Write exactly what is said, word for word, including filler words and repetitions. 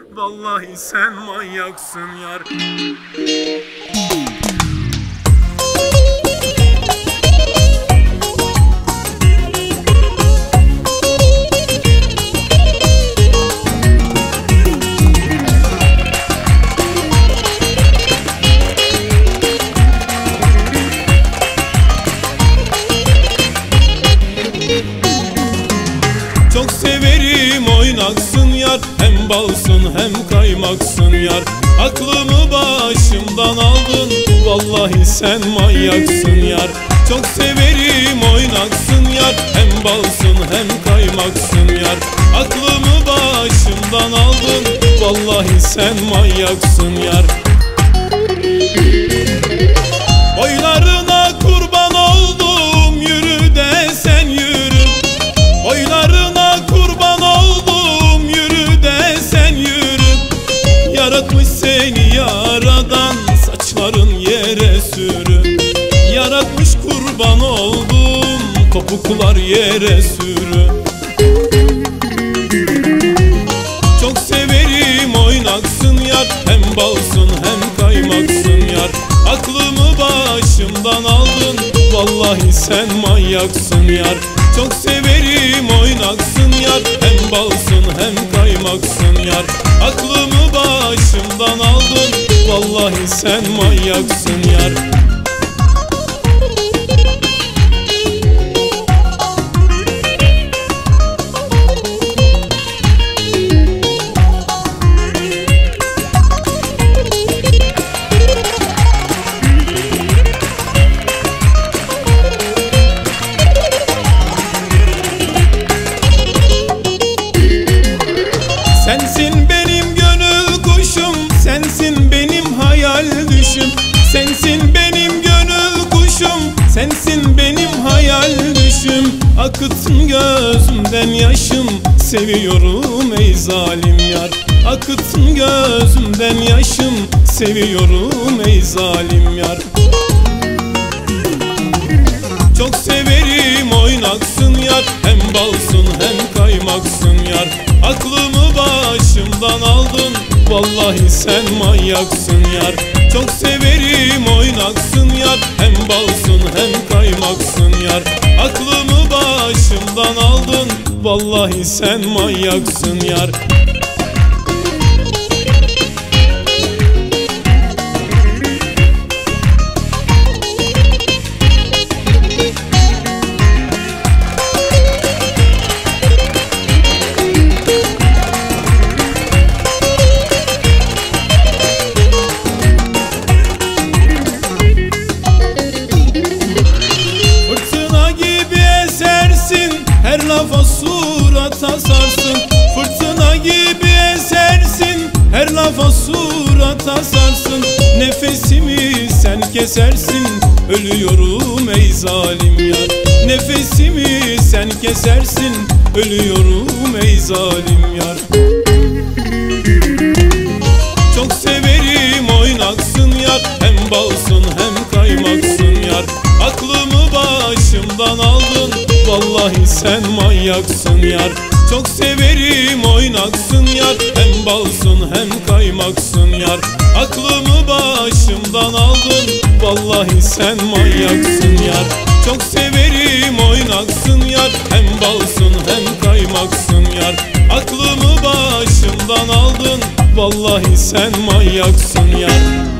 Vallahi sen manyaksın yar. Çok severim oynaksın yar, hem balsın hem kaymaksın yar. Aklımı başımdan aldın, vallahi sen manyaksın yar. Çok severim oynaksın yar, hem balsın hem kaymaksın yar. Aklımı başımdan aldın, vallahi sen manyaksın yar. Oylarına kurban oldum, yürü de sen yürü. Oylarına kurban oldum, yürü de sen yürü. Yaratmış seni yaradan, saçların yere sürü. Yaratmış kurban oldum, topuklar yere sürü. Çok severim oynaksın yar, hem balsın hem kaymaksın yar. Aklımı başımdan aldın, vallahi sen manyaksın yar. Çok severim oynaksın yar, hem balsın hem kaymaksın yar. Aklımı başımdan aldın, vallahi sen manyaksın yar. Sensin benim gönül kuşum, sensin benim hayal düşüm. Sensin benim gönül kuşum, sensin benim hayal düşüm. Akıtsın gözümden yaşım, seviyorum ey zalim yar. Akıtsın gözümden yaşım, seviyorum ey zalim yar. Çok severim oynaksın yar, hem balsın hem kaymaksın yar. Aklımı başımdan aldın, vallahi sen manyaksın yar. Çok severim oynaksın yar, hem balsın hem kaymaksın yar. Aklımı başımdan aldın, vallahi sen manyaksın yar. Her lafa surat asarsın, fırtına gibi esersin. Her lafa surat asarsın, nefesimi sen kesersin. Ölüyorum ey zalim yar, nefesimi sen kesersin. Ölüyorum ey zalim yar. Çok severim oynaksın yar, hem balsın hem kaymaksın yar. Aklımı başımdan aldın, vallahi sen manyaksın yar. Çok severim oynaksın yar, hem balsın hem kaymaksın yar. Aklımı başımdan aldın, vallahi sen manyaksın yar. Çok severim oynaksın yar, hem balsın hem kaymaksın yar. Aklımı başımdan aldın, vallahi sen manyaksın yar.